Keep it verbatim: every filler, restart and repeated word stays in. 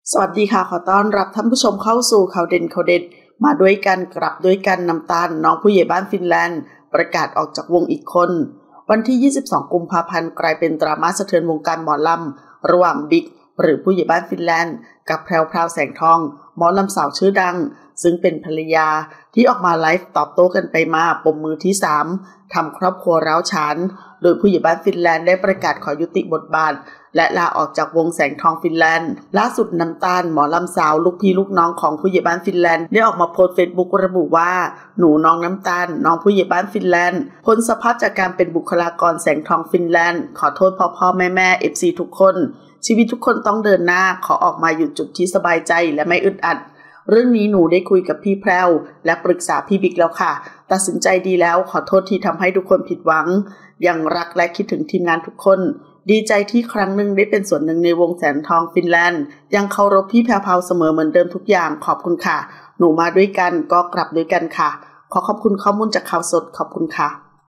สวัสดีค่ะขอต้อนรับท่านผู้ชมเข้าสู่ข่าวเด่นข่าวเด็ดมาด้วยกันกลับด้วยกันน้ำตาลน้องผู้ใหญ่บ้านฟินแลนด์ประกาศออกจากวงอีกคนวันที่ยี่สิบสองกุมภาพันธ์กลายเป็นดราม่าสะเทือนวงการหมอลำระหว่างบิ๊กหรือผู้ใหญ่บ้านฟินแลนด์กับแพรวพราวแสงทองหมอลำสาวชื่อดังซึ่งเป็นภรรยาที่ออกมาไลฟ์ตอบโต้กันไปมาปมมือที่สามทำครอบครัวร้าวฉานโดยผู้ใหญ่บ้านฟินแลนด์ได้ประกาศขอยุติบทบาทและลาออกจากวงแสงทองฟินแลนด์ล่าสุดน้ำตาลหมอลำสาวลูกพี่ลูกน้องของผู้ใหญ่บ้านฟินแลนด์ได้ออกมาโพสต์เฟซบุ๊กระบุว่าหนูน้องน้ำตาลน้องผู้ใหญ่บ้านฟินแลนด์พ้นสภาพจากการเป็นบุคลากรแสงทองฟินแลนด์ขอโทษพ่อพ่อแม่แม่ เอฟ ซี ทุกคนชีวิตทุกคนต้องเดินหน้าขอออกมาอยู่จุดที่สบายใจและไม่อึดอัดเรื่องนี้หนูได้คุยกับพี่แพรวและปรึกษาพี่บิ๊กแล้วค่ะตัดสินใจดีแล้วขอโทษที่ทำให้ทุกคนผิดหวังยังรักและคิดถึงทีมงานทุกคนดีใจที่ครั้งหนึ่งได้เป็นส่วนหนึ่งในวงแสงทองฟินแลนด์ยังเคารพพี่แพรวพราวเสมอเหมือนเดิมทุกอย่างขอบคุณค่ะหนูมาด้วยกันก็กลับด้วยกันค่ะขอขอบคุณข้อมูลจากข่าวสดขอบคุณค่ะ